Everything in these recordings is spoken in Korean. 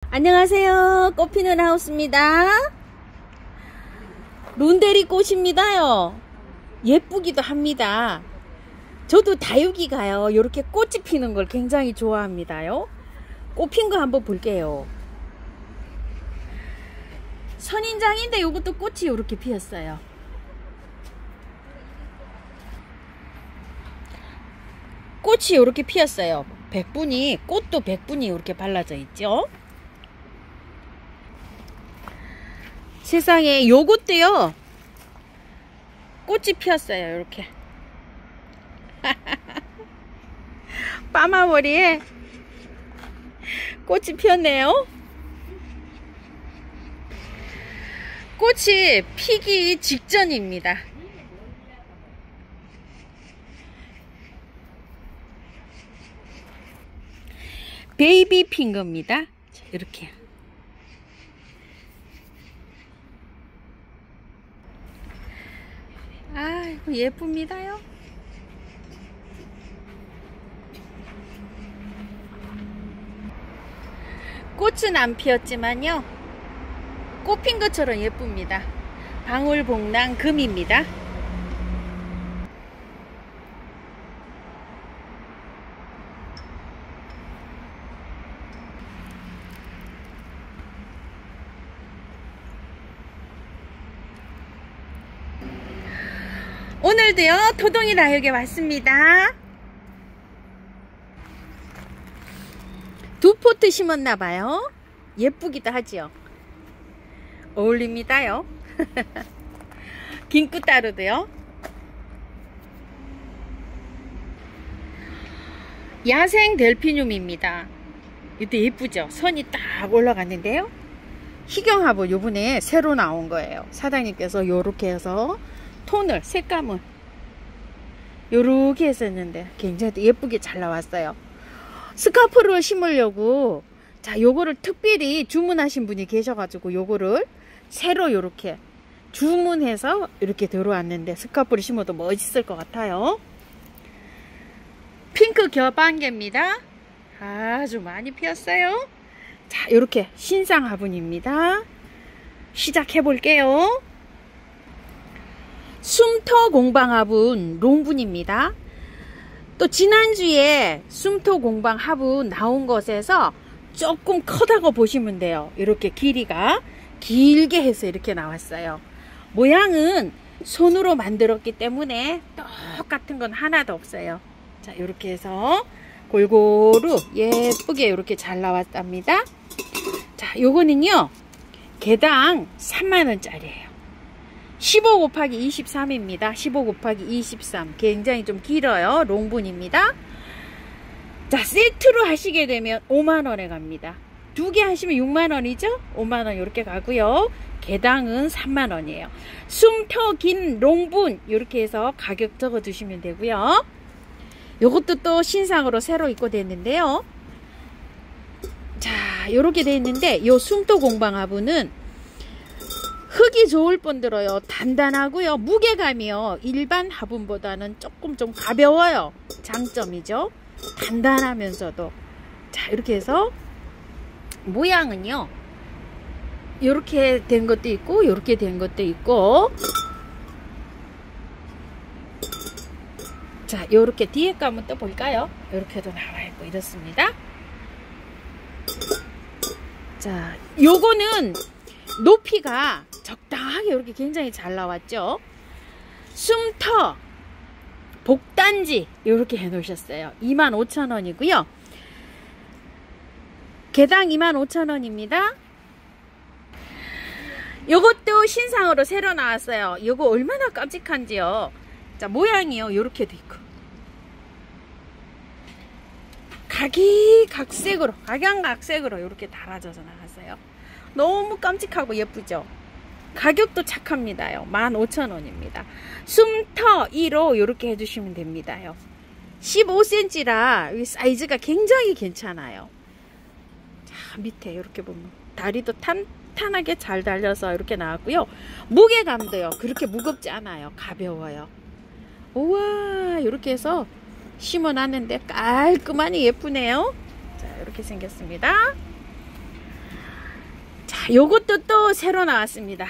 안녕하세요. 꽃피는 하우스입니다. 론데리 꽃입니다요. 예쁘기도 합니다. 저도 다육이가요, 이렇게 꽃이 피는 걸 굉장히 좋아합니다요. 꽃 핀 거 한번 볼게요. 선인장인데 이것도 꽃이 이렇게 피었어요. 꽃이 이렇게 피었어요. 백분이, 꽃도 백분이 이렇게 발라져 있죠. 세상에, 요것도요 꽃이 피었어요. 이렇게 빠마머리에 꽃이 피었네요. 꽃이 피기 직전입니다. 베이비 핑크입니다. 이렇게 아이고 예쁩니다요. 꽃은 안 피었지만요, 꽃 핀 것처럼 예쁩니다. 방울복랑 금입니다. 오늘도요 토동이 다육에 왔습니다. 두 포트 심었나봐요. 예쁘기도 하지요. 어울립니다요. 긴끝따르도요. 야생 델피늄입니다. 이것도 예쁘죠. 선이 딱 올라갔는데요. 희경화분 요번에 새로 나온 거예요. 사장님께서 요렇게 해서 톤을, 색감을 요렇게 했었는데 굉장히 예쁘게 잘 나왔어요. 스카프를 심으려고 요거를 특별히 주문하신 분이 계셔가지고 요거를 새로 요렇게 주문해서 이렇게 들어왔는데, 스카프를 심어도 멋있을 것 같아요. 핑크 겨방개입니다. 아주 많이 피었어요. 자, 요렇게 신상 화분입니다. 시작해 볼게요. 숨터 공방 화분 롱분입니다. 또 지난주에 숨터 공방 화분 나온 것에서 조금 크다고 보시면 돼요. 이렇게 길이가 길게 해서 이렇게 나왔어요. 모양은 손으로 만들었기 때문에 똑같은 건 하나도 없어요. 자, 이렇게 해서 골고루 예쁘게 이렇게 잘 나왔답니다. 자, 요거는요 개당 3만원짜리예요 15 곱하기 23입니다 15 곱하기 23 굉장히 좀 길어요. 롱분입니다. 자, 세트로 하시게 되면 5만원에 갑니다. 두 개 하시면 6만원이죠. 5만원 이렇게 가고요. 개당은 3만원이에요 숨터 긴 롱분 이렇게 해서 가격 적어 주시면 되고요. 요것도 또 신상으로 새로 입고됐는데요. 자, 요렇게 돼 있는데, 요 숨터 공방 화분은 흙이 좋을 뿐더러요 단단하고요, 무게감이요 일반 화분보다는 조금 좀 가벼워요. 장점이죠. 단단하면서도. 자, 이렇게 해서 모양은요 이렇게 된 것도 있고 이렇게 된 것도 있고, 자, 요렇게 뒤에 거 한번 또 볼까요? 요렇게도 나와 있고 이렇습니다. 자, 요거는 높이가 적당하게 이렇게 굉장히 잘 나왔죠. 숨터 복단지 이렇게 해 놓으셨어요. 25,000원이고요 개당 25,000원입니다 요것도 신상으로 새로 나왔어요. 요거 얼마나 깜찍한지요. 자, 모양이요 요렇게 돼 있고 각양각색으로 이렇게 달아져서 나왔어요. 너무 깜찍하고 예쁘죠. 가격도 착합니다요. 15,000원입니다 숨터 1호 이렇게 해주시면 됩니다요. 15cm라 사이즈가 굉장히 괜찮아요. 자, 밑에 이렇게 보면 다리도 탄탄하게 잘 달려서 이렇게 나왔고요. 무게감도요 그렇게 무겁지 않아요. 가벼워요. 우와, 이렇게 해서 심어놨는데 깔끔하니 예쁘네요. 자, 이렇게 생겼습니다. 요것도 또 새로 나왔습니다.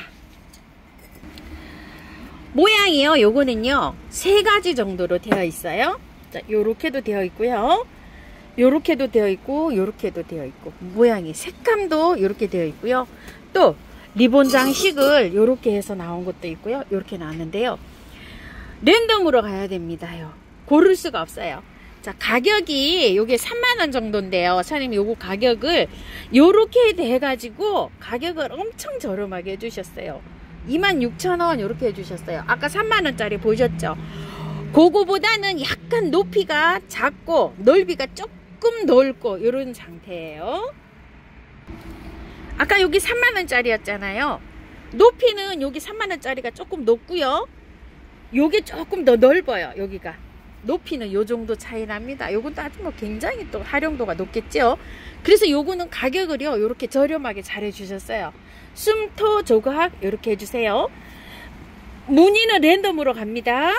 모양이요, 요거는요 3가지 정도로 되어 있어요. 자, 요렇게도 되어 있고요, 요렇게도 되어 있고, 요렇게도 되어 있고, 모양이 색감도 요렇게 되어 있고요. 또 리본 장식을 요렇게 해서 나온 것도 있고요, 요렇게 나왔는데요. 랜덤으로 가야 됩니다요. 고를 수가 없어요. 자, 가격이 요게 3만원 정도인데요. 사장님이 요거 가격을 요렇게 해가지고 가격을 엄청 저렴하게 해주셨어요. 26,000원 요렇게 해주셨어요. 아까 3만원짜리 보셨죠? 그거보다는 약간 높이가 작고 넓이가 조금 넓고 요런 상태예요. 아까 여기 3만원짜리였잖아요. 높이는 여기 3만원짜리가 조금 높고요, 요게 조금 더 넓어요. 여기가 높이는 요 정도 차이 납니다. 요것도 아주 뭐 굉장히 또 활용도가 높겠죠. 그래서 요거는 가격을요 요렇게 저렴하게 잘 해주셨어요. 숨토 조각 요렇게 해주세요. 무늬는 랜덤으로 갑니다.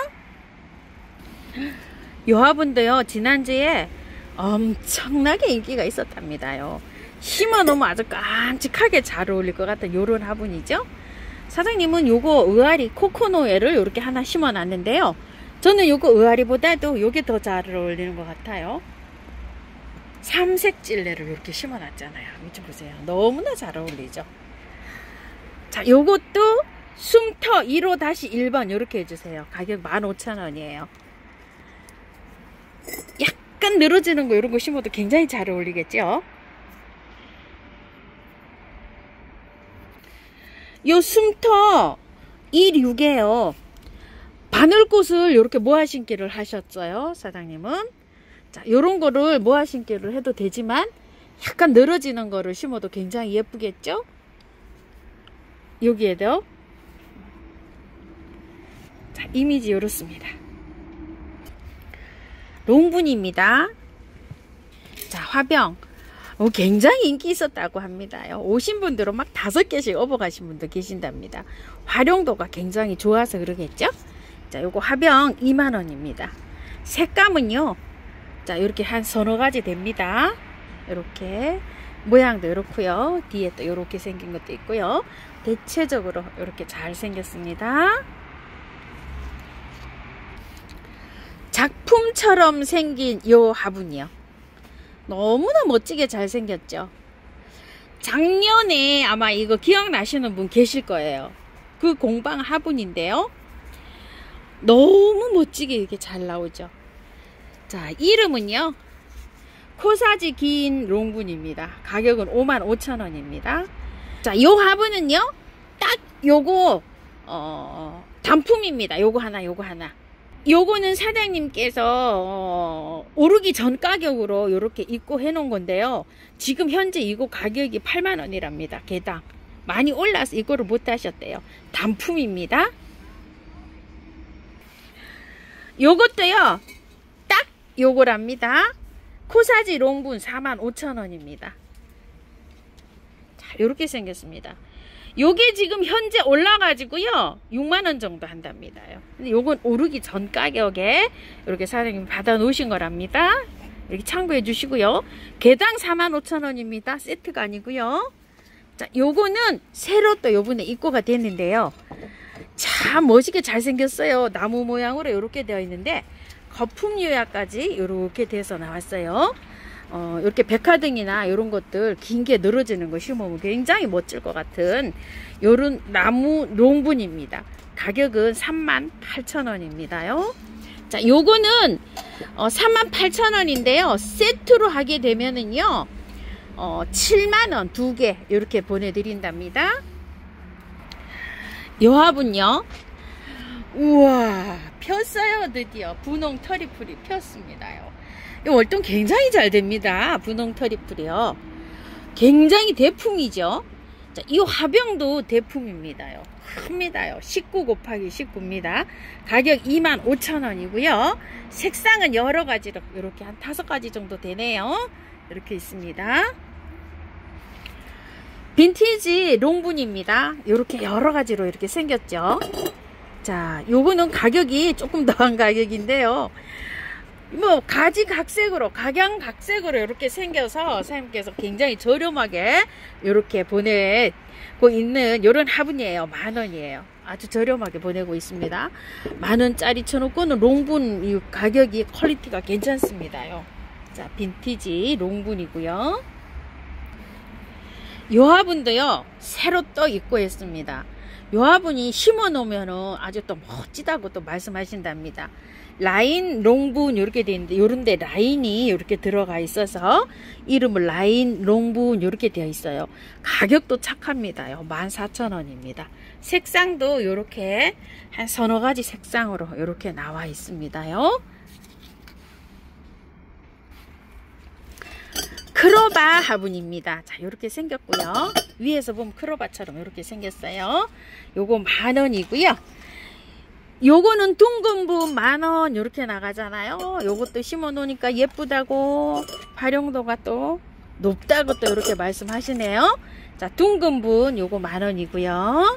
요 화분도요 지난주에 엄청나게 인기가 있었답니다요. 심어 놓으면 아주 깜찍하게 잘 어울릴 것 같은 요런 화분이죠. 사장님은 요거 의아리 코코노에를 요렇게 하나 심어 놨는데요, 저는 요거 의아리보다도 요게 더 잘 어울리는 것 같아요. 삼색 찔레를 이렇게 심어 놨잖아요. 이쪽 보세요. 너무나 잘 어울리죠. 자, 요것도 숨터 1호-1번 요렇게 해주세요. 가격 15,000원이에요. 약간 늘어지는 거 요런 거 심어도 굉장히 잘 어울리겠죠. 요 숨터 16이에요. 바늘꽃을 이렇게 모아 심기를 하셨어요, 사장님은. 자, 요런 거를 모아 심기를 해도 되지만 약간 늘어지는 거를 심어도 굉장히 예쁘겠죠? 여기에도. 자, 이미지 요렇습니다. 롱분입니다. 자, 화병. 굉장히 인기 있었다고 합니다요. 오신 분들은 막 5개씩 업어가신 분도 계신답니다. 활용도가 굉장히 좋아서 그러겠죠? 자, 요거 화병 2만원입니다. 색감은요, 자, 이렇게 한 서너 가지 됩니다. 이렇게 모양도 이렇고요, 뒤에 또 이렇게 생긴 것도 있고요. 대체적으로 이렇게 잘 생겼습니다. 작품처럼 생긴 요 화분이요, 너무나 멋지게 잘 생겼죠. 작년에 아마 이거 기억나시는 분 계실 거예요. 그 공방 화분인데요, 너무 멋지게 이렇게 잘 나오죠. 자, 이름은요 코사지 긴 롱분입니다. 가격은 55,000원입니다. 자, 요 화분은요 딱 요거 단품입니다. 요거 하나, 요거 하나. 요거는 사장님께서 오르기 전 가격으로 이렇게 입고 해 놓은 건데요, 지금 현재 이거 가격이 8만원이랍니다. 개당 많이 올라서 이거를 못 하셨대요. 단품입니다. 요것도요 딱 요거랍니다. 코사지 롱분 45,000원입니다. 자, 요렇게 생겼습니다. 요게 지금 현재 올라가지고요 6만원 정도 한답니다요. 근데 요건 오르기 전 가격에 이렇게 사장님이 받아 놓으신 거랍니다. 이렇게 참고해 주시고요. 개당 45,000원입니다. 세트가 아니고요. 자, 요거는 새로 또 요번에 입고가 됐는데요, 참 멋있게 잘 생겼어요. 나무 모양으로 이렇게 되어 있는데 거품 유야까지 이렇게 돼서 나왔어요. 이렇게 백화등이나 이런 것들 긴 게 늘어지는 거 심으면 굉장히 멋질 것 같은 요런 나무 롱분입니다. 가격은 38,000원입니다요. 자, 요거는 38,000원인데요 세트로 하게 되면은요 7만원 2개 이렇게 보내드린답니다. 요 화분요, 우와 폈어요. 드디어 분홍 터리풀이 폈습니다요. 이 월동 굉장히 잘 됩니다. 분홍 터리풀이요, 굉장히 대품이죠. 자, 이 화병도 대품입니다요. 큽니다요. 19 곱하기 19입니다. 가격 25,000원이고요 색상은 여러 가지로 이렇게 한 5가지 정도 되네요. 이렇게 있습니다. 빈티지 롱분입니다. 이렇게 여러 가지로 이렇게 생겼죠. 자, 요거는 가격이 조금 더한 가격인데요, 뭐 가지각색으로 각양각색으로 이렇게 생겨서 사장님께서 굉장히 저렴하게 이렇게 보내고 있는 이런 화분이에요. 10,000원이에요. 아주 저렴하게 보내고 있습니다. 10,000원짜리 쳐놓고는 롱분 이 가격이 퀄리티가 괜찮습니다요. 자, 빈티지 롱분이고요. 요 화분도요 새로 또 입고했습니다. 요 화분이 심어 놓으면은 아주 또 멋지다고 또 말씀하신답니다. 라인 롱분 이렇게 되어 있는데 요런데 라인이 이렇게 들어가 있어서 이름을 라인 롱분 이렇게 되어 있어요. 가격도 착합니다요. 14,000원입니다. 색상도 이렇게 한 서너 가지 색상으로 이렇게 나와 있습니다요. 크로바 화분입니다. 자, 이렇게 생겼고요. 위에서 보면 크로바처럼 이렇게 생겼어요. 요거 10,000원이고요. 요거는 둥근분 10,000원 이렇게 나가잖아요. 요것도 심어 놓으니까 예쁘다고 활용도가 또 높다고 또 이렇게 말씀하시네요. 자, 둥근분 요거 10,000원이고요.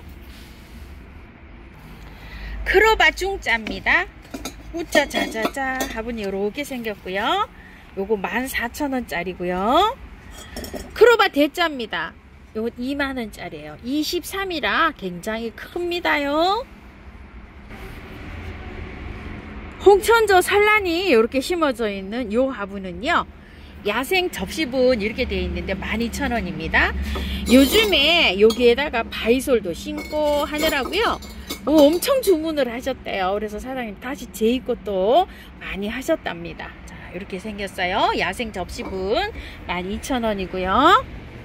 크로바 중자입니다. 우짜 자자자 화분이 이렇게 생겼고요. 요거 14,000원짜리고요. 크로바 대자입니다. 요거 20,000원짜리예요. 23이라 굉장히 큽니다요. 홍천조 산란이 이렇게 심어져 있는 요 화분은요, 야생 접시분 이렇게 되어 있는데 12,000원입니다. 요즘에 여기에다가 바이솔도 심고 하느라고요. 엄청 주문을 하셨대요. 그래서 사장님 다시 재입고 또 많이 하셨답니다. 자, 이렇게 생겼어요. 야생 접시분 12,000원이고요.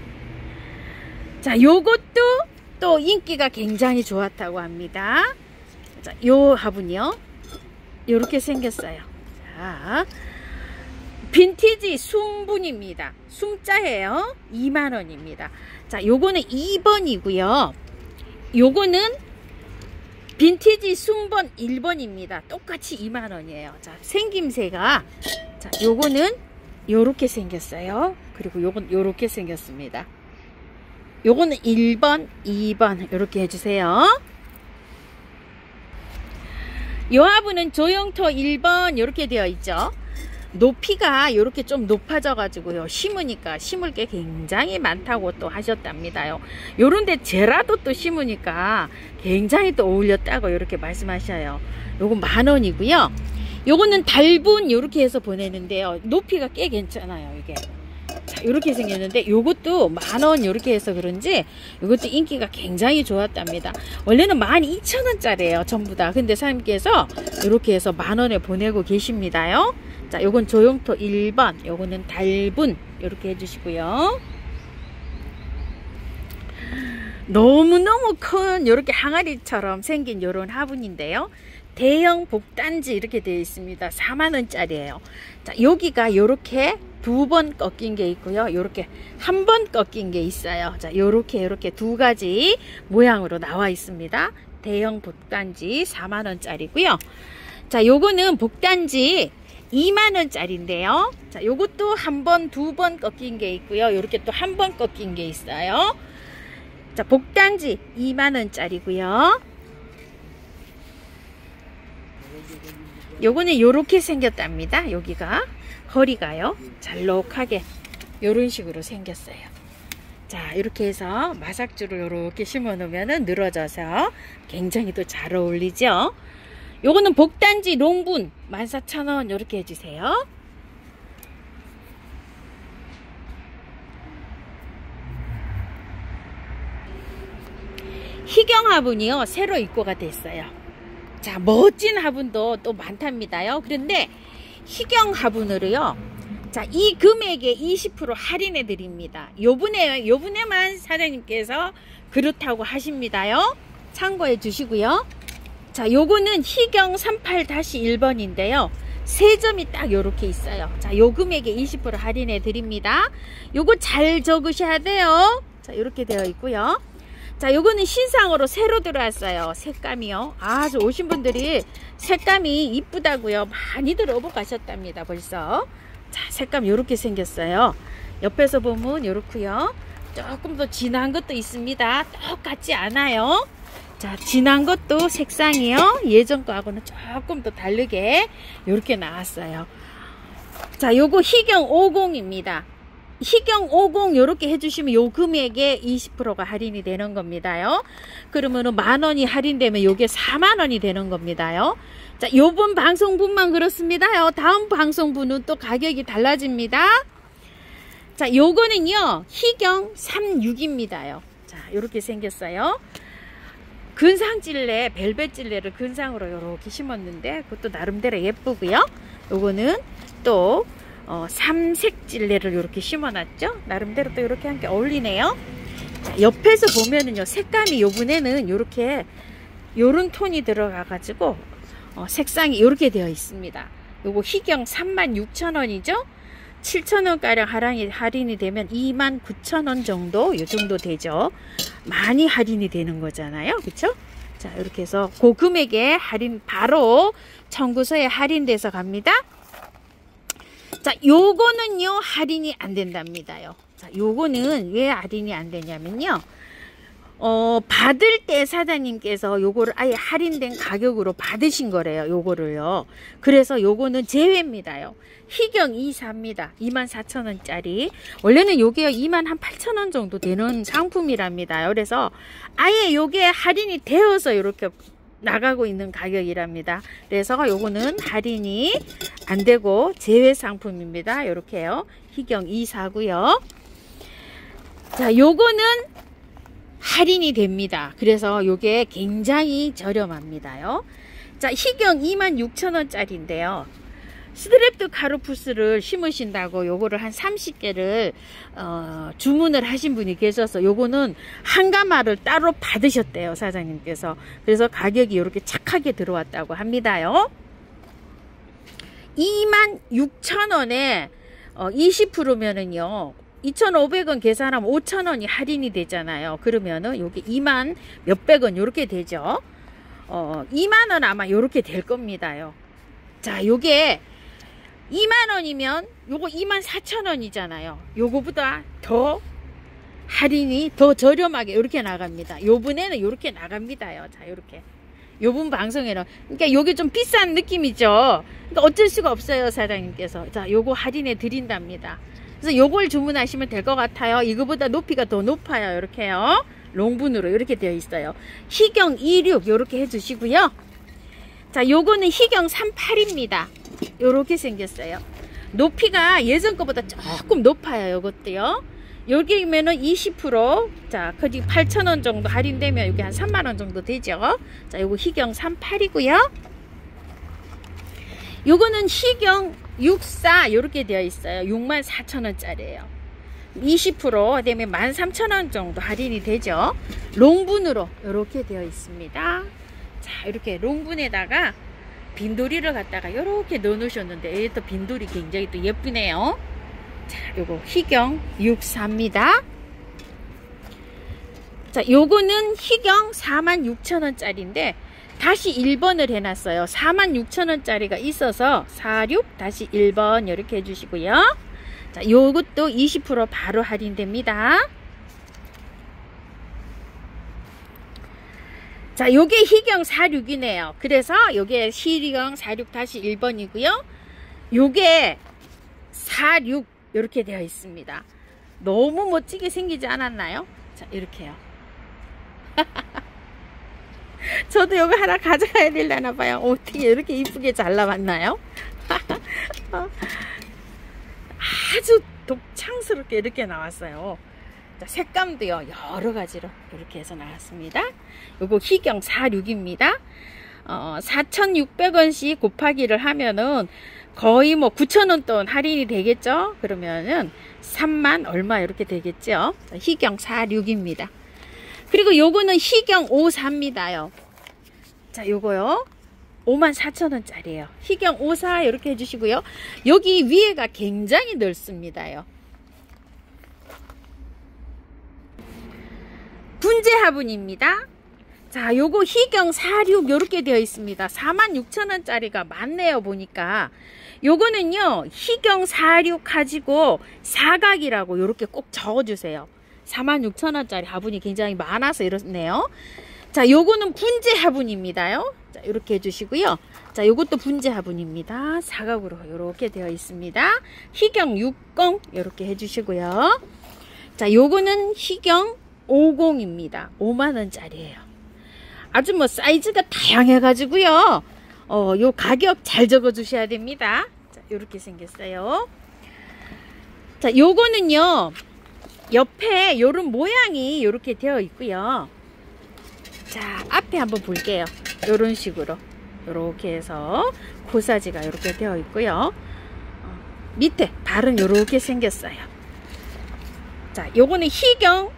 자, 요것도 또 인기가 굉장히 좋았다고 합니다. 자, 요 화분이요. 요렇게 생겼어요. 자, 빈티지 숨분입니다. 숨자예요. 20,000원입니다. 자, 요거는 2번이고요. 요거는 빈티지 숨번 1번입니다. 똑같이 20,000원이에요. 자, 생김새가, 자, 요거는 요렇게 생겼어요. 그리고 요건 요렇게 생겼습니다. 요거는 1번, 2번 요렇게 해주세요. 요 화분은 조형토 1번 이렇게 되어 있죠. 높이가 이렇게 좀 높아져 가지고요, 심으니까 심을 게 굉장히 많다고 또 하셨답니다요. 요런데 제라도 또 심으니까 굉장히 또 어울렸다고 이렇게 말씀하셔요. 요건 10,000원이고요. 요거는 달분 이렇게 해서 보내는데요, 높이가 꽤 괜찮아요. 이게 자, 이렇게 생겼는데 요것도 10,000원 이렇게 해서 그런지 이것도 인기가 굉장히 좋았답니다. 원래는 12,000원짜리예요 전부 다. 근데 사장님께서 이렇게 해서 10,000원에 보내고 계십니다요. 자, 요건 조형토 1번, 요거는 달분 이렇게 해주시고요. 너무너무 큰 이렇게 항아리처럼 생긴 요런 화분인데요, 대형 복단지 이렇게 되어 있습니다. 40,000원짜리예요. 자, 여기가 요렇게 2번 꺾인 게 있고요, 요렇게 1번 꺾인 게 있어요. 자, 요렇게 두 가지 모양으로 나와 있습니다. 대형 복단지 40,000원짜리고요. 자, 요거는 복단지 20,000원짜리인데요. 자, 요것도 1번, 2번 꺾인 게 있고요, 요렇게 또 1번 꺾인 게 있어요. 자, 복단지 20,000원짜리고요. 요거는 요렇게 생겼답니다. 여기가 허리가요, 잘록하게 요런 식으로 생겼어요. 자, 이렇게 해서 마삭줄을 이렇게 심어 놓으면 늘어져서 굉장히 또 잘 어울리죠. 요거는 복단지 롱분 14,000원 이렇게 해주세요. 희경 화분이요, 새로 입고가 됐어요. 자, 멋진 화분도 또 많답니다요. 그런데 희경 화분으로요, 자, 이 금액에 20% 할인해 드립니다. 요번에만 사장님께서 그렇다고 하십니다요. 참고해 주시고요. 자, 요거는 희경 38-1번인데요. 세 점이 딱 요렇게 있어요. 자, 요 금액에 20% 할인해 드립니다. 요거 잘 적으셔야 돼요. 자, 요렇게 되어 있고요. 자, 요거는 신상으로 새로 들어왔어요. 색감이요. 아주 오신 분들이 색감이 이쁘다고요 많이들 오고 가셨답니다. 벌써. 자, 색감 요렇게 생겼어요. 옆에서 보면 요렇고요. 조금 더 진한 것도 있습니다. 똑같지 않아요. 자, 진한 것도 색상이요, 예전 거하고는 조금 더 다르게 요렇게 나왔어요. 자, 요거 희경 50입니다. 희경 50 요렇게 해주시면 요 금액에 20%가 할인이 되는 겁니다요. 그러면은 만원이 할인되면 요게 4만원이 되는 겁니다요. 자, 요번 방송분만 그렇습니다요. 다음 방송분은 또 가격이 달라집니다. 자, 요거는요 희경 36입니다요. 자, 요렇게 생겼어요. 근상찔레, 벨벳 찔레를 근상으로 요렇게 심었는데 그것도 나름대로 예쁘고요. 요거는 또 삼색 찔레를 이렇게 심어놨죠. 나름대로 또 이렇게 함께 어울리네요. 자, 옆에서 보면은요 색감이 요번에는 요렇게 요런 톤이 들어가 가지고 색상이 이렇게 되어 있습니다. 요거 희경 36,000원이죠. 7,000원 가량 할인이 되면 29,000원 정도, 요 정도 되죠. 많이 할인이 되는 거잖아요, 그쵸? 자, 이렇게 해서 그 금액에 할인 바로 청구서에 할인돼서 갑니다. 자, 요거는요 할인이 안 된답니다요. 자, 요거는 왜 할인이 안 되냐면요, 받을 때 사장님께서 요거를 아예 할인된 가격으로 받으신 거래요. 요거를요. 그래서 요거는 제외입니다요. 희경 24입니다. 24,000원짜리. 원래는 요게요 28,000원 정도 되는 상품이랍니다요. 그래서 아예 요게 할인이 되어서 이렇게 나가고 있는 가격이랍니다. 그래서 요거는 할인이 안 되고 제외 상품입니다. 요렇게요. 희경 24고요. 자, 요거는 할인이 됩니다. 그래서 요게 굉장히 저렴합니다요. 자, 희경 26,000원짜리인데요. 스트랩드 카루푸스를 심으신다고 요거를 한 30개를 주문을 하신 분이 계셔서 요거는 한 가마를 따로 받으셨대요, 사장님께서. 그래서 가격이 이렇게 착하게 들어왔다고 합니다요. 26,000원에 20%면은요 2,500원 계산하면 5,000원이 할인이 되잖아요. 그러면은 요게 2만 몇백원 요렇게 되죠. 2만원 아마 요렇게 될 겁니다요. 자, 요게 2만원이면 요거 24,000원이잖아요. 요거보다 더 할인이 더 저렴하게 요렇게 나갑니다. 요번에는 요렇게 나갑니다요. 자, 요렇게 요번 방송에는 그러니까 요게 좀 비싼 느낌이죠. 그러니까 어쩔 수가 없어요, 사장님께서. 자, 요거 할인해 드린답니다. 그래서 요걸 주문하시면 될 것 같아요. 이거보다 높이가 더 높아요. 이렇게요. 롱분으로 이렇게 되어 있어요. 희경 26 요렇게 해주시고요. 자, 요거는 희경 38입니다. 요렇게 생겼어요. 높이가 예전 거보다 조금 높아요. 요것도요. 여기면은 20%, 자, 거기 8,000원 정도 할인되면 여기 한 3만원 정도 되죠. 자, 요거 희경 38이고요. 요거는 희경 64 요렇게 되어 있어요. 64,000원짜리예요. 20% 되면 13,000원 정도 할인이 되죠. 롱분으로 이렇게 되어 있습니다. 자, 이렇게 롱분에다가 빈도리를 갖다가 이렇게 넣어 놓으셨는데 또 빈도리 굉장히 또 예쁘네요. 자, 요거 희경 64입니다. 자, 요거는 희경 46,000원짜리인데 다시 1번을 해놨어요. 46,000원짜리가 있어서 46 다시 1번 이렇게 해주시고요. 자, 요것도 20% 바로 할인됩니다. 자, 요게 희경 46이네요. 그래서 요게 희경 46 다시 1번이고요. 요게 46 이렇게 되어 있습니다. 너무 멋지게 생기지 않았나요? 자, 이렇게요. 저도 요거 하나 가져가야 되려나 봐요. 어떻게 이렇게 이쁘게 잘 나왔나요? 아주 독창스럽게 이렇게 나왔어요. 자, 색감도요 여러 가지로 이렇게 해서 나왔습니다. 요거 희경 46입니다. 4,600원씩 곱하기를 하면은 거의 뭐 9,000원 돈 할인이 되겠죠. 그러면은 3만 얼마 이렇게 되겠죠. 자, 희경 46입니다. 그리고 요거는 희경 54입니다요. 자, 요거요 54,000원짜리예요. 희경 54 이렇게 해주시고요. 여기 위에가 굉장히 넓습니다요. 분재 화분입니다. 자, 요거 희경 46 이렇게 되어 있습니다. 46,000원짜리가 많네요, 보니까. 요거는요 희경 46 가지고 사각이라고 이렇게 꼭 적어주세요. 46,000원짜리 화분이 굉장히 많아서 이렇네요. 자, 요거는 분재 화분입니다요. 자, 이렇게 해주시고요. 자, 요것도 분재 화분입니다. 사각으로 이렇게 되어 있습니다. 희경 60 이렇게 해주시고요. 자, 요거는 희경 50입니다. 5만원짜리예요. 아주 뭐 사이즈가 다양해 가지고요. 요 가격 잘 적어 주셔야 됩니다. 자, 요렇게 생겼어요. 자, 요거는요, 옆에 요런 모양이 요렇게 되어 있고요. 자, 앞에 한번 볼게요. 요런 식으로 요렇게 해서 고사지가 요렇게 되어 있고요. 밑에 발은 요렇게 생겼어요. 자, 요거는 희경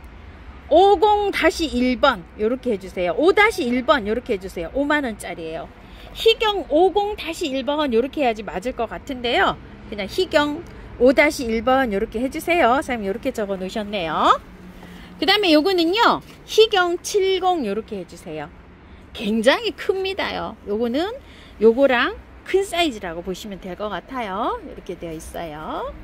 50-1번 요렇게 해주세요. 5-1번 요렇게 해주세요. 5만원짜리예요. 희경 50-1번 요렇게 해야지 맞을 것 같은데요. 그냥 희경 5-1번 요렇게 해주세요. 사장님 요렇게 적어 놓으셨네요. 그 다음에 요거는요, 희경 70 요렇게 해주세요. 굉장히 큽니다요. 요거는 요거랑 큰 사이즈라고 보시면 될 것 같아요. 이렇게 되어 있어요.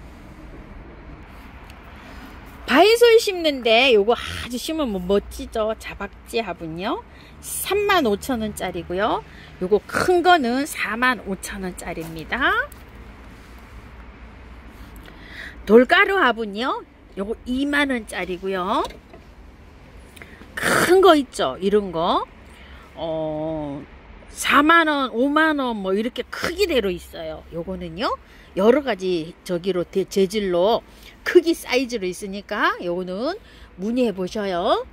바이솔 심는데 요거 아주 심으면 멋지죠. 자박지 화분요. 35,000원짜리고요. 요거 큰 거는 45,000원짜리입니다. 돌가루 화분요. 요거 2만원짜리고요. 큰 거 있죠. 이런 거 4만원 5만원 뭐 이렇게 크기대로 있어요. 요거는요 여러가지 저기로 재질로 크기 사이즈로 있으니까 요거는 문의해 보셔요.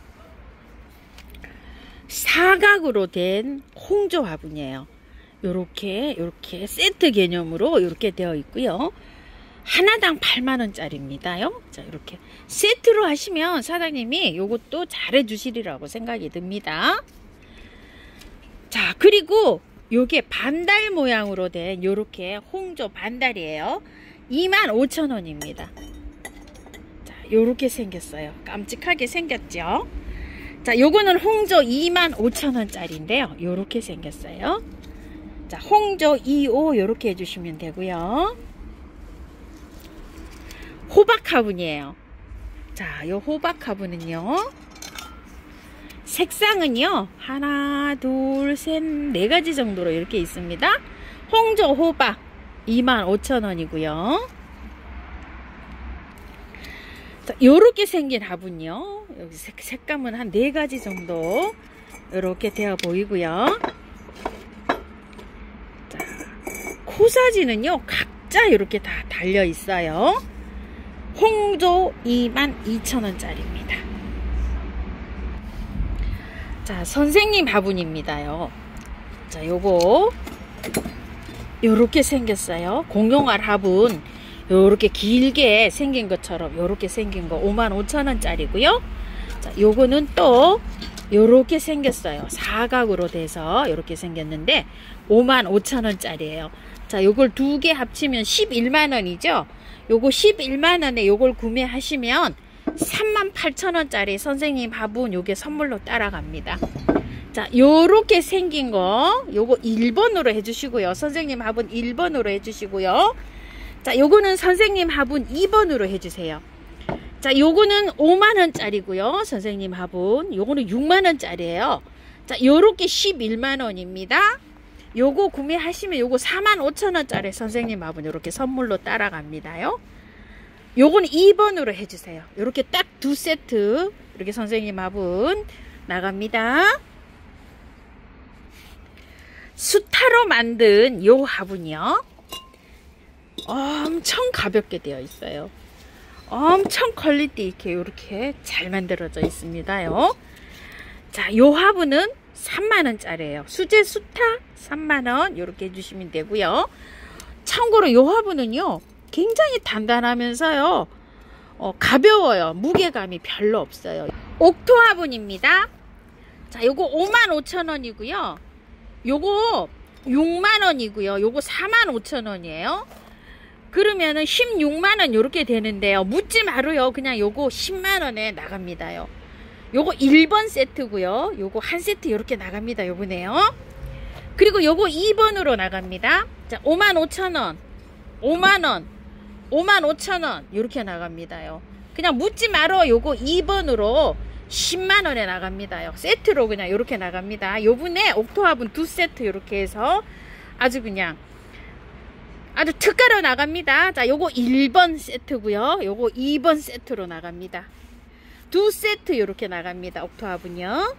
사각으로 된 홍조 화분이에요. 요렇게 세트 개념으로 요렇게 되어 있고요. 하나당 8만원짜리입니다요. 자, 이렇게 세트로 하시면 사장님이 요것도 잘해 주시리라고 생각이 듭니다. 자, 그리고 요게 반달 모양으로 된 요렇게 홍조 반달이에요. 25,000원입니다. 자, 요렇게 생겼어요. 깜찍하게 생겼죠. 자, 요거는 홍조 25,000원짜리인데요. 요렇게 생겼어요. 자, 홍조 25 요렇게 해주시면 되고요. 호박 화분이에요. 자, 요 호박 화분은요, 색상은요, 하나, 둘, 셋, 네 가지 정도로 이렇게 있습니다. 홍조 호박 25,000원이고요. 자, 요렇게 생긴 화분요, 여기 색감은 한 네 가지 정도 이렇게 되어 보이고요. 자, 코사지는요, 각자 이렇게 다 달려 있어요. 홍조 22,000원짜리입니다. 자, 선생님 화분입니다요. 자, 요거 요렇게 생겼어요. 공룡알 화분 요렇게 길게 생긴 것처럼 요렇게 생긴 거 55,000원짜리고요. 자, 요거는 또 요렇게 생겼어요. 사각으로 돼서 요렇게 생겼는데 55,000원짜리예요. 자, 요걸 두 개 합치면 11만원이죠. 요거 11만원에 요걸 구매하시면 38,000원짜리 선생님 화분 요게 선물로 따라갑니다. 자, 요렇게 생긴 거 요거 1번으로 해주시고요. 선생님 화분 1번으로 해주시고요. 자, 요거는 선생님 화분 2번으로 해주세요. 자, 요거는 5만원짜리고요. 선생님 화분 요거는 6만원짜리예요. 자, 요렇게 11만원입니다. 요거 구매하시면 요거 45,000원짜리 선생님 화분 요렇게 선물로 따라갑니다요. 요거는 2번으로 해주세요. 요렇게 딱 두 세트 이렇게 선생님 화분 나갑니다. 수타로 만든 요 화분이요, 엄청 가볍게 되어 있어요. 엄청 퀄리티 있게 이렇게 잘 만들어져 있습니다요. 자, 요 화분은 3만원짜리예요. 수제 수타 3만원 이렇게 해주시면 되고요. 참고로 요 화분은요 굉장히 단단하면서요 가벼워요. 무게감이 별로 없어요. 옥토 화분입니다. 자, 요거 55,000원이고요. 요거 6만원이고요. 요거 45,000원이에요. 그러면은 16만원 요렇게 되는데요. 묻지 마루요. 그냥 요거 10만원에 나갑니다요. 요거 1번 세트고요. 요거 한 세트 요렇게 나갑니다. 요번에요. 그리고 요거 2번으로 나갑니다. 자, 55,000원, 5만원, 55,000원 요렇게 나갑니다요. 그냥 묻지 말어. 요거 2번으로 10만원에 나갑니다요. 세트로 그냥 요렇게 나갑니다. 요번에 옥토화분 2세트 요렇게 해서 아주 그냥 아주 특가로 나갑니다. 자, 요거 1번 세트고요. 요거 2번 세트로 나갑니다. 2세트 요렇게 나갑니다. 옥토화분요.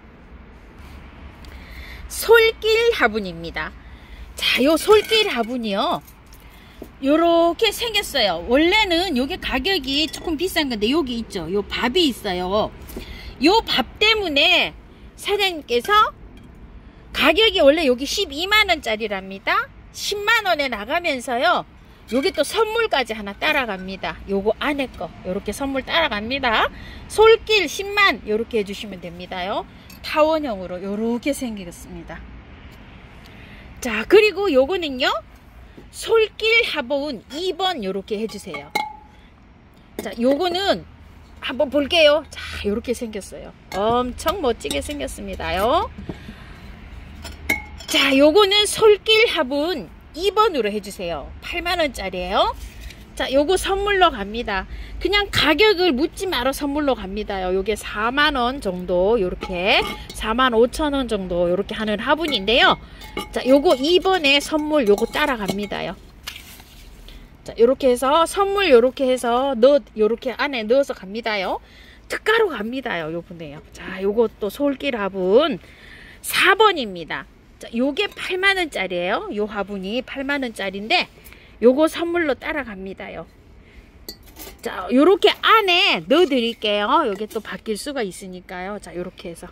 솔길 화분입니다. 자, 요 솔길 화분이요. 요렇게 생겼어요. 원래는 요게 가격이 조금 비싼 건데 여기 있죠. 요 밥이 있어요. 요 밥 때문에 사장님께서 가격이 원래 여기 12만원짜리랍니다. 10만원에 나가면서요. 요게 또 선물까지 하나 따라갑니다. 요거 안에 거 요렇게 선물 따라갑니다. 솔길 10만 요렇게 해주시면 됩니다요. 타원형으로 요렇게 생겼습니다. 자, 그리고 요거는요. 솔길 화분 2번 요렇게 해주세요. 자, 요거는 한번 볼게요. 자, 요렇게 생겼어요. 엄청 멋지게 생겼습니다요. 자, 요거는 솔길 화분 2번으로 해주세요. 8만원짜리예요. 자, 요거 선물로 갑니다. 그냥 가격을 묻지 말아 선물로 갑니다요. 요게 4만원 정도 요렇게 45,000원 정도 요렇게 하는 화분인데요. 자, 요거 2번에 선물 요거 따라갑니다요. 자, 요렇게 해서 선물 요렇게 해서 요렇게 안에 넣어서 갑니다요. 특가로 갑니다요. 요번에요. 자, 요것도 솔길 화분 4번입니다. 자, 요게 8만원짜리예요. 요 화분이 8만원짜리인데 요거 선물로 따라갑니다요. 자, 요렇게 안에 넣어 드릴게요. 요게 또 바뀔 수가 있으니까요. 자, 요렇게 해서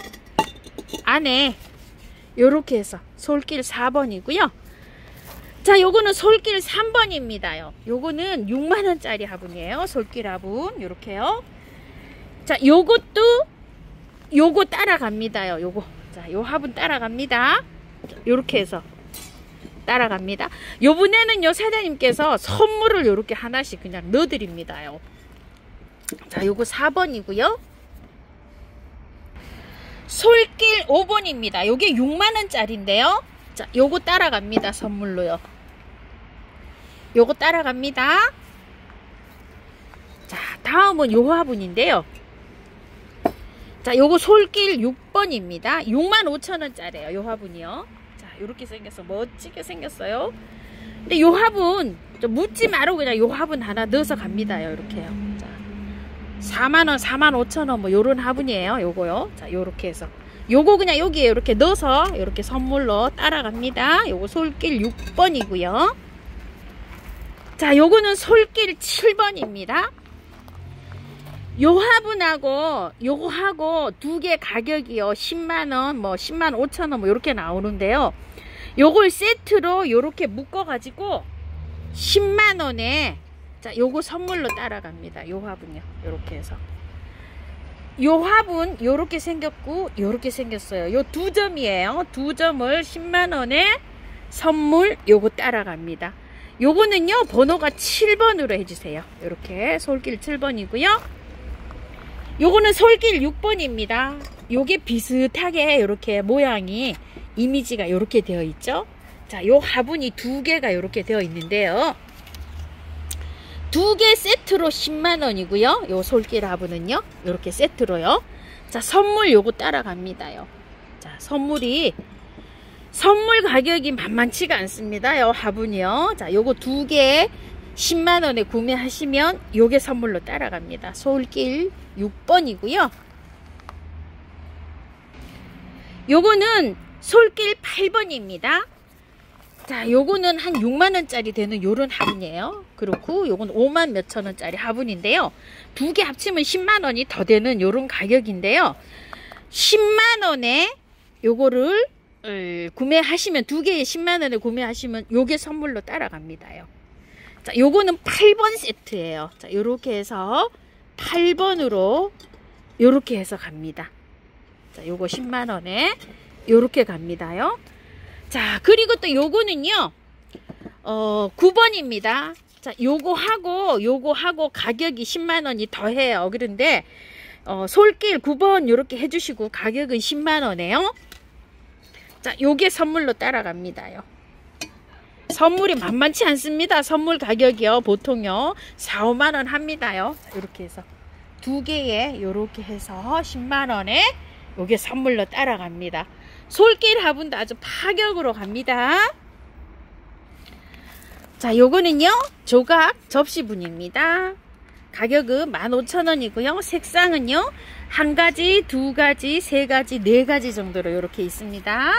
안에 요렇게 해서 솔길 4번이고요. 자, 요거는 솔길 3번입니다요. 요거는 6만원짜리 화분이에요. 솔길 화분 요렇게요. 자, 요것도 요거 따라갑니다요. 요거. 자, 요 화분 따라갑니다. 요렇게 해서 따라갑니다. 요번에는 요 사장님께서 선물을 요렇게 하나씩 그냥 넣어드립니다요. 자, 요거 4번이고요. 솔길 5번입니다. 요게 6만원짜리인데요. 자, 요거 따라갑니다. 선물로요. 요거 따라갑니다. 자, 다음은 요 화분인데요. 자, 요거 솔길 6번입니다. 65,000원짜리예요. 요 화분이요. 자, 요렇게 생겼어. 멋지게 생겼어요. 근데 요 화분 좀 묻지 말고 그냥 요 화분 하나 넣어서 갑니다요. 요렇게요. 자, 4만원, 45,000원 뭐 요런 화분이에요. 요거요. 자, 요렇게 해서 요거 그냥 여기에 이렇게 넣어서 이렇게 선물로 따라갑니다. 요거 솔길 6번이고요. 자, 요거는 솔길 7번입니다. 요 화분하고 요거 하고 두 개 가격이요 10만원 뭐 10만 5천원 뭐 이렇게 나오는데요. 요걸 세트로 요렇게 묶어 가지고 10만원에 자, 요거 선물로 따라갑니다. 요 화분요. 요렇게 해서 요 화분 요렇게 생겼고 요렇게 생겼어요. 요 두 점이에요. 두 점을 10만원에 선물 요거 따라갑니다. 요거는요 번호가 7번으로 해주세요. 요렇게 솔길 7번이고요 요거는 솔길 6번입니다 요게 비슷하게 요렇게 모양이 이미지가 요렇게 되어 있죠. 자, 요 화분이 두 개가 요렇게 되어 있는데요. 두 개 세트로 10만원이고요. 요 솔길 화분은요. 요렇게 세트로요. 자, 선물 요거 따라갑니다요. 자, 선물 가격이 만만치가 않습니다. 요 화분이요. 자, 요거 두 개 10만원에 구매하시면 요게 선물로 따라갑니다. 솔길 6번이고요. 요거는 솔길 8번입니다. 자, 요거는 한 6만원짜리 되는 요런 화분이에요. 그렇고 요건 5만 몇천원짜리 화분인데요. 두 개 합치면 10만원이 더 되는 요런 가격인데요. 10만원에 요거를 구매하시면 두 개에 10만원에 구매하시면 요게 선물로 따라갑니다요. 자, 요거는 8번 세트예요. 자, 요렇게 해서 8번으로 요렇게 해서 갑니다. 자, 요거 10만원에 요렇게 갑니다요. 자, 그리고 또 요거는요 9번입니다 자, 요거 하고 가격이 10만원이 더해요. 그런데 솔길 9번 요렇게 해주시고 가격은 10만원에요 자, 요게 선물로 따라갑니다요. 선물이 만만치 않습니다. 선물 가격이요. 보통요 4, 5만원 합니다요. 이렇게 해서 두 개에 요렇게 해서 10만원에 요게 선물로 따라갑니다. 솔길 화분도 아주 파격으로 갑니다. 자, 요거는요 조각 접시분입니다. 가격은 15,000원이고요. 색상은요 1가지, 2가지, 3가지, 4가지 정도로 이렇게 있습니다.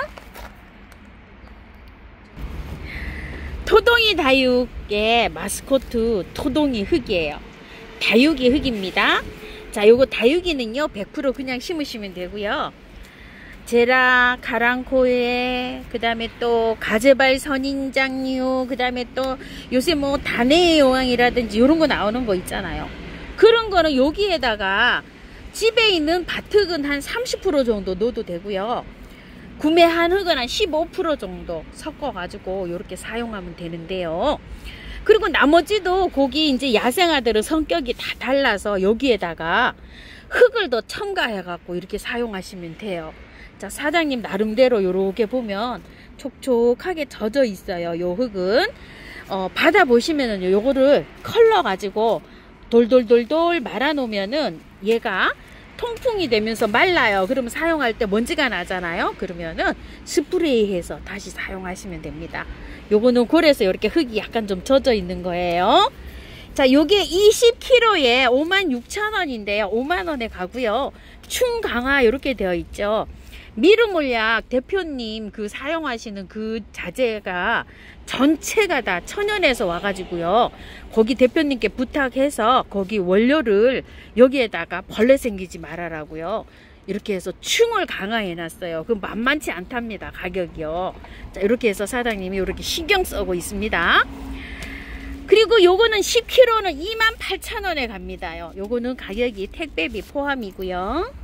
토동이 다육의 마스코트 토동이 흙이에요. 다육이 흙입니다. 자, 요거 다육이는요 100% 그냥 심으시면 되고요. 제라, 가랑코에, 그 다음에 또 가재발 선인장류, 그 다음에 또 요새 뭐 단해의 여왕이라든지 요런 거 나오는 거 있잖아요. 그런 거는 여기에다가 집에 있는 밭흙은 한 30% 정도 넣어도 되고요. 구매한 흙은 한 15% 정도 섞어 가지고 이렇게 사용하면 되는데요. 그리고 나머지도 거기 이제 야생아들은 성격이 다 달라서 여기에다가 흙을 더 첨가해 갖고 이렇게 사용하시면 돼요. 자, 사장님 나름대로 요렇게 보면 촉촉하게 젖어 있어요. 요 흙은 받아 보시면은 요거를 컬러 가지고 돌돌돌돌 말아 놓으면은 얘가 통풍이 되면서 말라요. 그러면 사용할 때 먼지가 나잖아요. 그러면은 스프레이해서 다시 사용하시면 됩니다. 요거는 골에서 이렇게 흙이 약간 좀 젖어 있는 거예요. 자, 요게 20kg에 56,000원인데요 5만원에 가고요. 충강화 이렇게 되어 있죠. 미르몰약 대표님 그 사용하시는 그 자재가 전체가 다 천연에서 와가지고요. 거기 대표님께 부탁해서 거기 원료를 여기에다가 벌레 생기지 말아라고요. 이렇게 해서 충을 강화해 놨어요. 그 만만치 않답니다. 가격이요. 자, 이렇게 해서 사장님이 이렇게 신경 쓰고 있습니다. 그리고 요거는 10kg는 28,000원에 갑니다요. 요거는 가격이 택배비 포함이고요.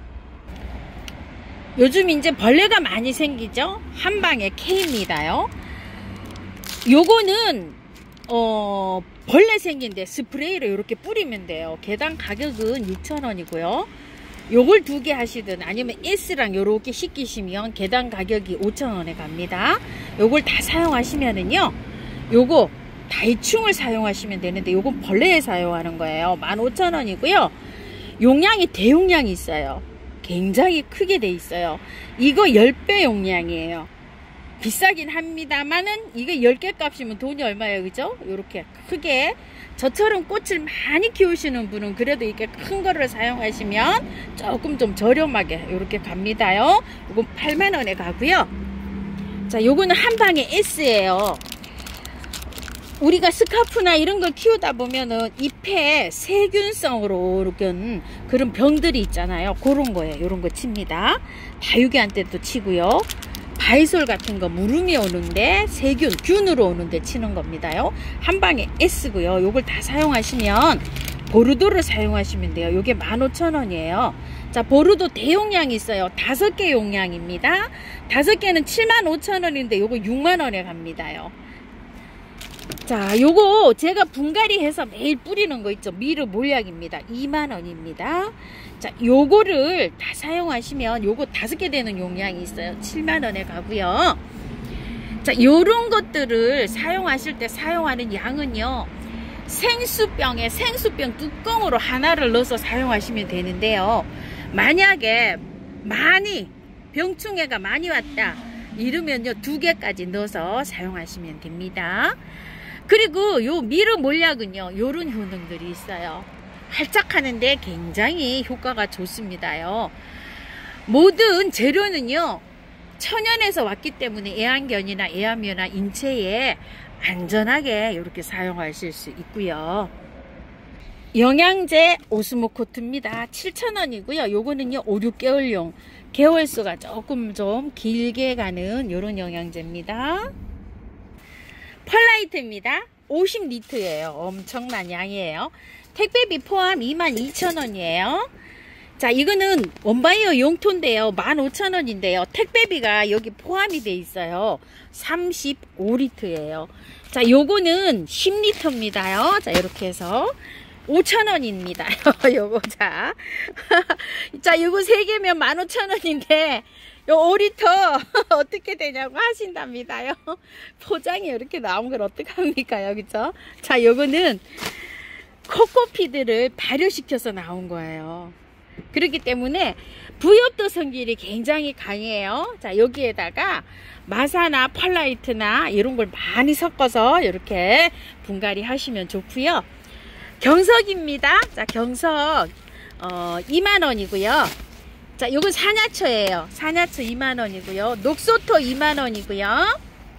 요즘 이제 벌레가 많이 생기죠. 한방에 K입니다요. 요거는 벌레 생긴데 스프레이로 이렇게 뿌리면 돼요. 개당 가격은 6,000원이고요. 요걸 2개 하시든 아니면 S랑 요렇게 시키시면 개당 가격이 5,000원에 갑니다. 요걸 다 사용하시면은요, 요거 다이충을 사용하시면 되는데 요건 벌레에 사용하는 거예요. 15,000원이고요. 용량이 대용량이 있어요. 굉장히 크게 돼 있어요. 이거 10배 용량이에요. 비싸긴 합니다만은 이거 10개 값이면 돈이 얼마예요, 그죠? 요렇게 크게 저처럼 꽃을 많이 키우시는 분은 그래도 이렇게 큰 거를 사용하시면 조금 좀 저렴하게 요렇게 갑니다요. 이건 8만원에 가고요. 자, 요거는 한방에 S예요. 우리가 스카프나 이런 걸 키우다 보면은 잎에 세균성으로 이렇게 그런 병들이 있잖아요. 그런 거예요. 이런 거 칩니다. 다육이한테도 치고요. 바이솔 같은 거 무름이 오는데 세균, 균으로 오는데 치는 겁니다요. 한방에 S고요. 요걸 다 사용하시면 보르도를 사용하시면 돼요. 요게 15,000원이에요. 자, 보르도 대용량이 있어요. 5개 용량입니다. 5개는 75,000원인데 요거 6만원에 갑니다요. 자, 요거 제가 분갈이 해서 매일 뿌리는 거 있죠. 미르 몰약입니다. 2만원입니다. 자, 요거를 다 사용하시면 요거 5개 되는 용량이 있어요. 7만원에 가고요. 자, 요런 것들을 사용하실 때 사용하는 양은요, 생수병에 생수병 뚜껑으로 하나를 넣어서 사용하시면 되는데요. 만약에 많이 병충해가 많이 왔다 이러면요 2개까지 넣어서 사용하시면 됩니다. 그리고 요 미르 몰약은요 요런 효능들이 있어요. 활짝하는데 굉장히 효과가 좋습니다요. 모든 재료는요 천연에서 왔기 때문에 애완견이나 애완묘나 인체에 안전하게 이렇게 사용하실 수 있고요. 영양제 오스모코트입니다. 7,000원이고요. 요거는요 5, 6개월용, 개월수가 조금 좀 길게 가는 요런 영양제입니다. 펄라이트입니다. 50리터예요. 엄청난 양이에요. 택배비 포함 22,000원이에요. 자, 이거는 원바이어 용토인데요. 15,000원인데요. 택배비가 여기 포함이 돼 있어요. 35리터예요. 자, 요거는 10리터입니다요. 자, 이렇게 해서 5,000원입니다. 요거 자. 자, 요거 3개면 15,000원인데 요 5리터 어떻게 되냐고 하신답니다요. 포장이 이렇게 나온 걸 어떡합니까, 여기죠? 자, 요거는 코코피드를 발효시켜서 나온 거예요. 그렇기 때문에 부엽도 성질이 굉장히 강해요. 자, 여기에다가 마사나 펄라이트나 이런 걸 많이 섞어서 이렇게 분갈이 하시면 좋고요. 경석입니다. 자, 경석 2만원이고요. 자, 요건 사냐초예요. 사냐초 2만원이고요. 녹소토 2만원이고요.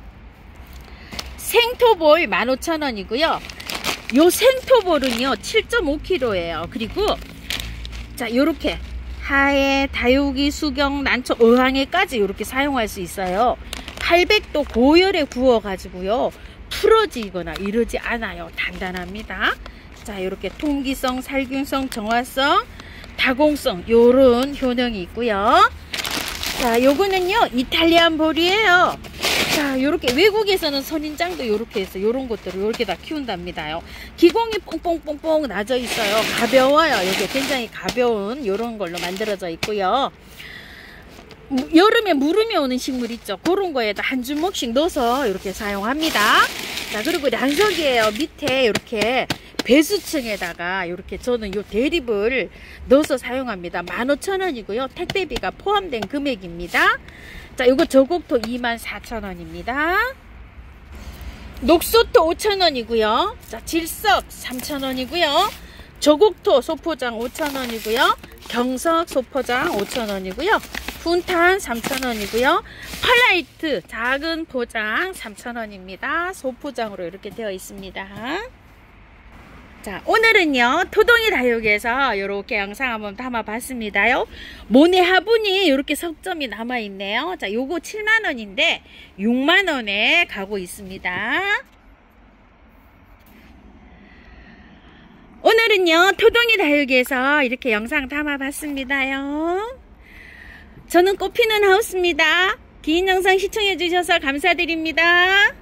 생토볼 15,000원이고요. 요 생토볼은요 7.5kg예요. 그리고 자, 요렇게 하해, 다육이, 수경, 난초, 어항에까지 이렇게 사용할 수 있어요. 800도 고열에 구워 가지고요 풀어지거나 이러지 않아요. 단단합니다. 자, 이렇게 통기성, 살균성, 정화성, 다공성 요런 효능이 있고요. 자, 요거는요 이탈리안 볼이에요. 자, 요렇게 외국에서는 선인장도 요렇게 해서 요런 것들을 요렇게 다 키운답니다요. 기공이 뽕뽕뽕뽕 나져 있어요. 가벼워요. 요게 굉장히 가벼운 요런 걸로 만들어져 있고요. 여름에 무름이 오는 식물 있죠. 그런 거에다 한 주먹씩 넣어서 이렇게 사용합니다. 자, 그리고 란석이에요. 밑에 이렇게 배수층에다가 이렇게 저는 요 대립을 넣어서 사용합니다. 15,000원이고요. 택배비가 포함된 금액입니다. 자, 요거 저곡토 24,000원입니다. 녹소토 5,000원이고요. 자, 질석 3,000원이고요. 저곡토 소포장 5,000원이고요. 경석 소포장 5,000원이고요. 분탄 3,000원이고요. 펄라이트 작은 포장 3,000원입니다. 소포장으로 이렇게 되어 있습니다. 자, 오늘은요 토동이 다육에서 이렇게 영상 한번 담아 봤습니다요. 모네 화분이 이렇게 석점이 남아 있네요. 자, 요거 7만원인데 6만원에 가고 있습니다. 오늘은요 토동이 다육에서 이렇게 영상 담아 봤습니다요. 저는 꽃피는 하우스입니다. 긴 영상 시청해 주셔서 감사드립니다.